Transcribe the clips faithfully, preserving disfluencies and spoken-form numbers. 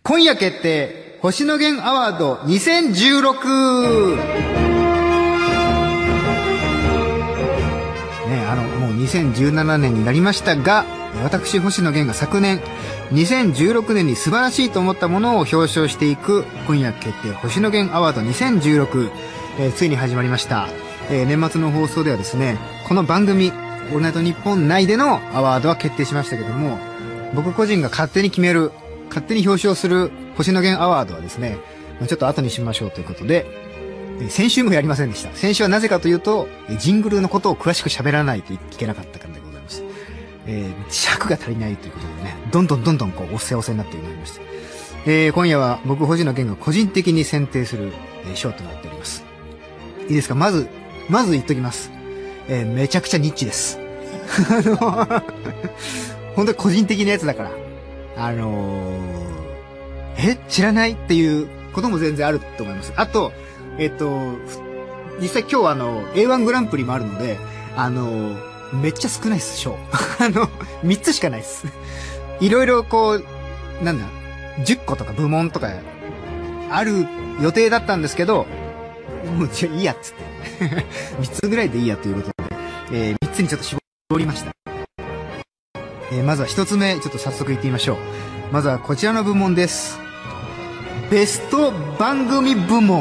今夜決定、星野源アワードにせんじゅうろく。ね、あの、もうにせんじゅうななねんになりましたが、私、星野源が昨年、にせんじゅうろくねんに素晴らしいと思ったものを表彰していく、今夜決定、星野源アワードにせんじゅうろく、えー、ついに始まりました。えー、年末の放送ではですね、この番組、オールナイトニッポン内でのアワードは決定しましたけども、僕個人が勝手に決める、勝手に表彰する星野源アワードはですね、ちょっと後にしましょうということで、先週もやりませんでした。先週はなぜかというと、ジングルのことを詳しく喋らないといけなかったからでございます。えー、尺が足りないということでね、どんどんどんどんこう、おせおせになってまいりました。えー、今夜は僕星野源が個人的に選定する、えー、賞となっております。いいですか？まず、まず言っときます。えー、めちゃくちゃニッチです。あの、本当に個人的なやつだから。あのー、え知らないっていうことも全然あると思います。あと、えっと、実際今日あの、エーワン グランプリもあるので、あのー、めっちゃ少ないっす、賞。あの、みっつしかないっす。いろいろこう、なんだ、じゅっことか部門とか、ある予定だったんですけど、もう、じゃあいいやっつって。みっつぐらいでいいやということで、えー、みっつにちょっと絞りました。えー、まずはひとつめ、ちょっと早速言ってみましょう。まずはこちらの部門です。ベスト番組部門。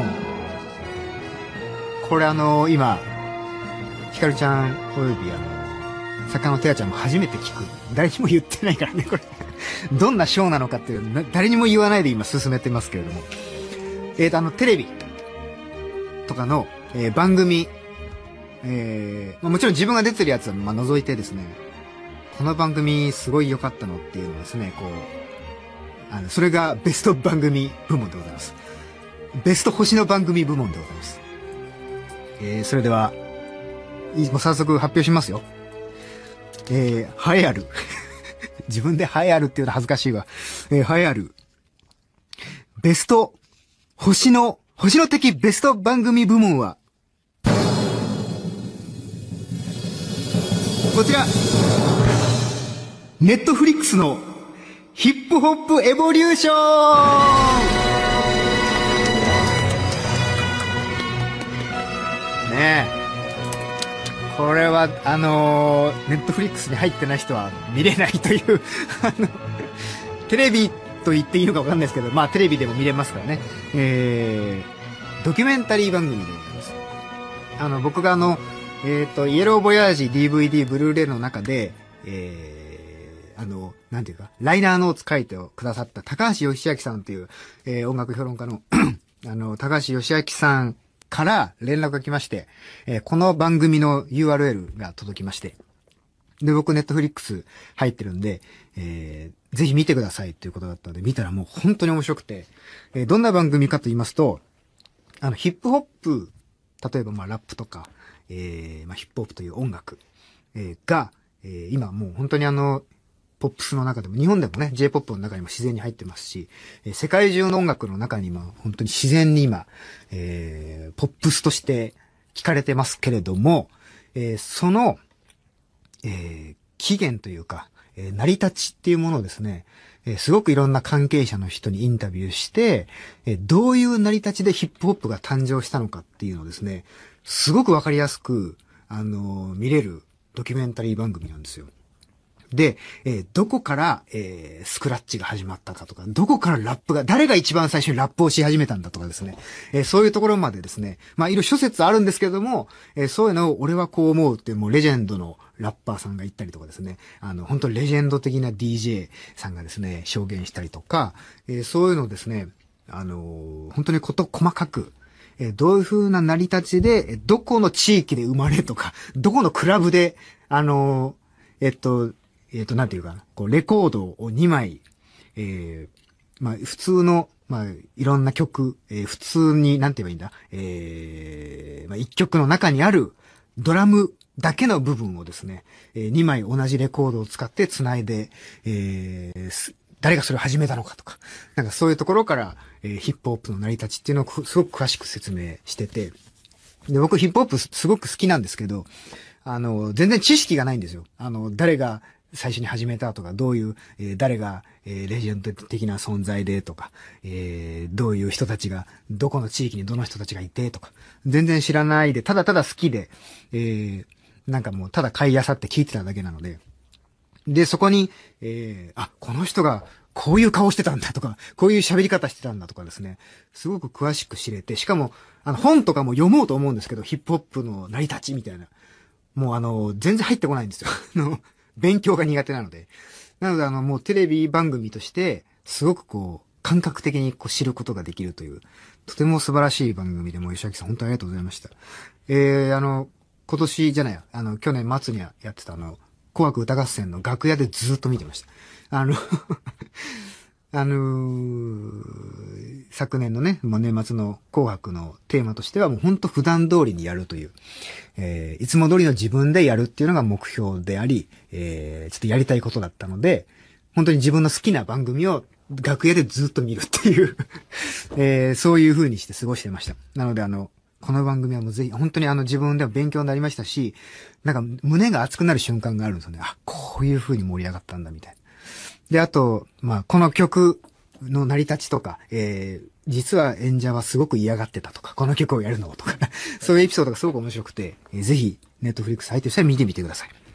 これあのー、今、ひかるちゃんおよびあの、坂野てあちゃんも初めて聞く。誰にも言ってないからね、これ。どんな賞なのかっていうの、誰にも言わないで今進めてますけれども。えーと、あの、テレビとかの、えー、番組、えー、まあ、もちろん自分が出てるやつは、まあ、除いてですね、この番組すごい良かったのっていうのはですね、こう、あの、それがベスト番組部門でございます。ベスト星の番組部門でございます。えー、それでは、もう早速発表しますよ。えー、栄えある。自分で栄えあるっていうのは恥ずかしいわ。えー、栄えある。ベスト星の、星の的ベスト番組部門は、こちら。ネットフリックスのヒップホップエボリューション。ねえ。これは、あのー、ネットフリックスに入ってない人は見れないという、あの、テレビと言っていいのかわかんないですけど、まあテレビでも見れますからね。えー、ドキュメンタリー番組でございます。あの、僕があの、えっと、イエローボヤージ ディーブイディー ブルーレイの中で、えー、あの、なんていうか、ライナーノーツ書いてくださった高橋義明さんという、えー、音楽評論家の、あの、高橋義明さんから連絡が来まして、えー、この番組の ユーアールエル が届きまして、で、僕ネットフリックス入ってるんで、えー、ぜひ見てくださいっていうことだったので、見たらもう本当に面白くて、えー、どんな番組かと言いますと、あの、ヒップホップ、例えばまあラップとか、えー、まあヒップホップという音楽、えー、が、えー、今もう本当にあの、ポップスの中でも、日本でもね、J-ポップ の中にも自然に入ってますし、えー、世界中の音楽の中にも本当に自然に今、えー、ポップスとして聞かれてますけれども、えー、その、えー、起源というか、えー、成り立ちっていうものをですね、えー、すごくいろんな関係者の人にインタビューして、えー、どういう成り立ちでヒップホップが誕生したのかっていうのをですね、すごくわかりやすく、あのー、見れるドキュメンタリー番組なんですよ。で、えー、どこから、えー、スクラッチが始まったかとか、どこからラップが、誰が一番最初にラップをし始めたんだとかですね、えー、そういうところまでですね、まあ、いろいろ諸説あるんですけれども、えー、そういうのを俺はこう思うっていうもうレジェンドのラッパーさんが言ったりとかですね、あの、本当にレジェンド的な ディージェー さんがですね、証言したりとか、えー、そういうのをですね、あのー、本当にこと細かく、えー、どういう風な成り立ちで、どこの地域で生まれとか、どこのクラブで、あのー、えっと、えっと、なんていうかな、こう、レコードをにまい、えー、まあ、普通の、まあ、いろんな曲、えー、普通に、なんて言えばいいんだ、えー、まあ、いっきょくの中にあるドラムだけの部分をですね、えー、にまい同じレコードを使って繋いで、えー、誰がそれを始めたのかとか、なんかそういうところから、えー、ヒップホップの成り立ちっていうのをすごく詳しく説明してて、で、僕ヒップホップすごく好きなんですけど、あの、全然知識がないんですよ。あの、誰が最初に始めたとか、どういう、えー誰が、えーレジェンド的な存在でとか、えーどういう人たちが、どこの地域にどの人たちがいてとか、全然知らないで、ただただ好きで、えーなんかもうただ買い漁って聞いてただけなので、で、そこに、えーあ、この人がこういう顔してたんだとか、こういう喋り方してたんだとかですね、すごく詳しく知れて、しかも、あの、本とかも読もうと思うんですけど、ヒップホップの成り立ちみたいな。もうあの、全然入ってこないんですよ。あの、勉強が苦手なので。なのであの、もうテレビ番組として、すごくこう、感覚的にこう知ることができるという、とても素晴らしい番組で、もう吉崎さん本当にありがとうございました。えー、あの、今年じゃないや、あの、去年末にやってたあの、紅白歌合戦の楽屋でずっと見てました。あの、あのー、昨年のね、もう年末の紅白のテーマとしてはもうほんと普段通りにやるという、えー、いつも通りの自分でやるっていうのが目標であり、えー、ちょっとやりたいことだったので、本当に自分の好きな番組を楽屋でずっと見るっていう、えー、そういう風にして過ごしてました。なのであの、この番組はもうぜひ、本当にあの自分でも勉強になりましたし、なんか胸が熱くなる瞬間があるんですよね。あ、こういう風に盛り上がったんだみたいな。で、あと、まあ、この曲の成り立ちとか、えー、実は演者はすごく嫌がってたとか、この曲をやるのとか、そういうエピソードがすごく面白くて、えー、ぜひ、ネットフリックス入ってる人は見てみてください。